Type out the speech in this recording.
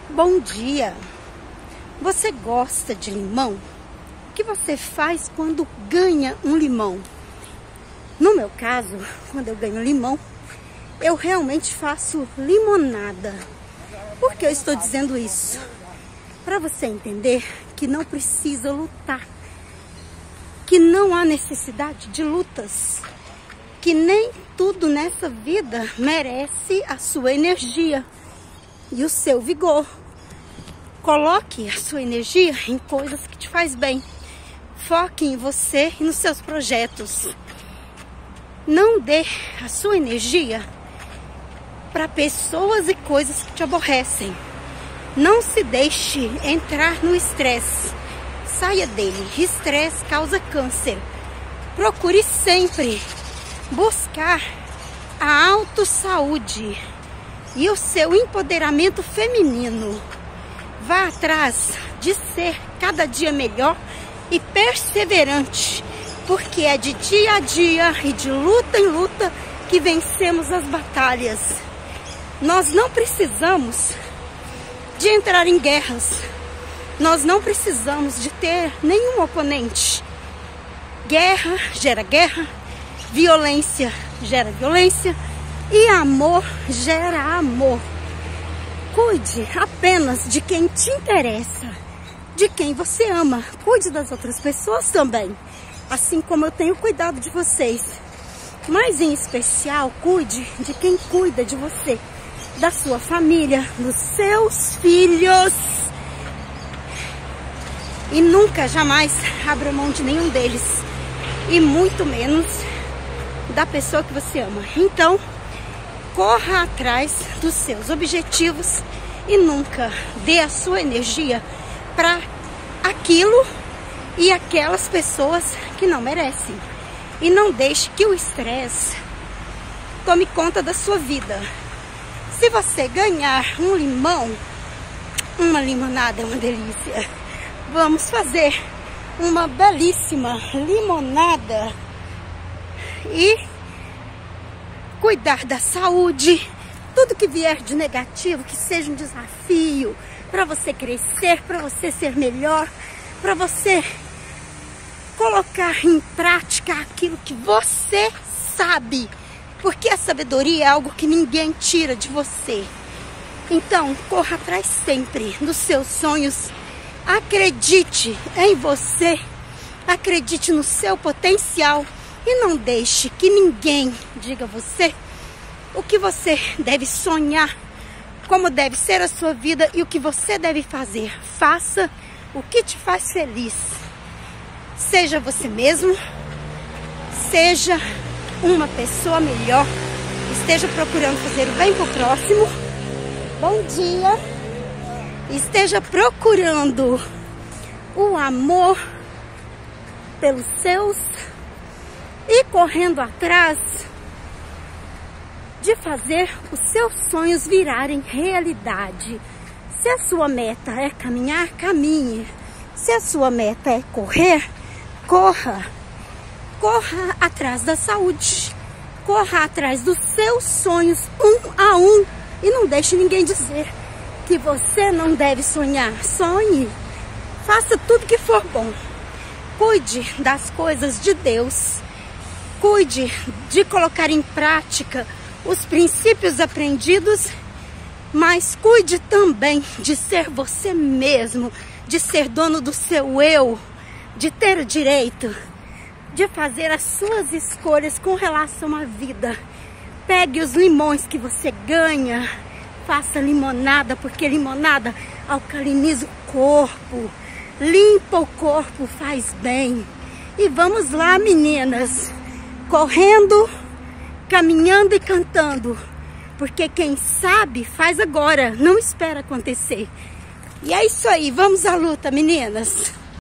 Bom dia! Você gosta de limão? O que você faz quando ganha um limão? No meu caso, quando eu ganho limão, eu realmente faço limonada. Por que eu estou dizendo isso? Para você entender que não precisa lutar, que não há necessidade de lutas, que nem tudo nessa vida merece a sua energia e o seu vigor. Coloque a sua energia em coisas que te faz bem. Foque em você e nos seus projetos. Não dê a sua energia para pessoas e coisas que te aborrecem. Não se deixe entrar no estresse. Saia dele. Estresse causa câncer. Procure sempre buscar a autossaúde e o seu empoderamento feminino. Vá atrás de ser cada dia melhor e perseverante, porque é de dia a dia e de luta em luta que vencemos as batalhas. Nós não precisamos de entrar em guerras. Nós não precisamos de ter nenhum oponente. Guerra gera guerra, violência gera violência e amor gera amor. Cuide apenas de quem te interessa, de quem você ama. Cuide das outras pessoas também, assim como eu tenho cuidado de vocês. Mas em especial, cuide de quem cuida de você, da sua família, dos seus filhos. E nunca, jamais abra mão de nenhum deles. E muito menos da pessoa que você ama. Então, corra atrás dos seus objetivos e nunca dê a sua energia para aquilo e aquelas pessoas que não merecem. E não deixe que o estresse tome conta da sua vida. Se você ganhar um limão, uma limonada é uma delícia. Vamos fazer uma belíssima limonada e cuidar da saúde. Tudo que vier de negativo, que seja um desafio para você crescer, para você ser melhor, para você colocar em prática aquilo que você sabe, porque a sabedoria é algo que ninguém tira de você. Então, corra atrás sempre dos seus sonhos. Acredite em você, acredite no seu potencial e não deixe que ninguém diga a você o que você deve sonhar, como deve ser a sua vida e o que você deve fazer. Faça o que te faz feliz. Seja você mesmo, seja uma pessoa melhor, esteja procurando fazer o bem pro próximo. Bom dia! Esteja procurando o amor pelos seus e correndo atrás de fazer os seus sonhos virarem realidade. Se a sua meta é caminhar, caminhe. Se a sua meta é correr, corra. Corra atrás da saúde. Corra atrás dos seus sonhos um a um. E não deixe ninguém dizer que você não deve sonhar. Sonhe. Faça tudo que for bom. Cuide das coisas de Deus. Cuide de colocar em prática os princípios aprendidos, mas cuide também de ser você mesmo, de ser dono do seu eu, de ter o direito de fazer as suas escolhas com relação à vida. Pegue os limões que você ganha, faça limonada, porque limonada alcaliniza o corpo, limpa o corpo, faz bem. E vamos lá, meninas, correndo, caminhando e cantando, porque quem sabe faz agora, não espera acontecer. E é isso aí, vamos à luta, meninas.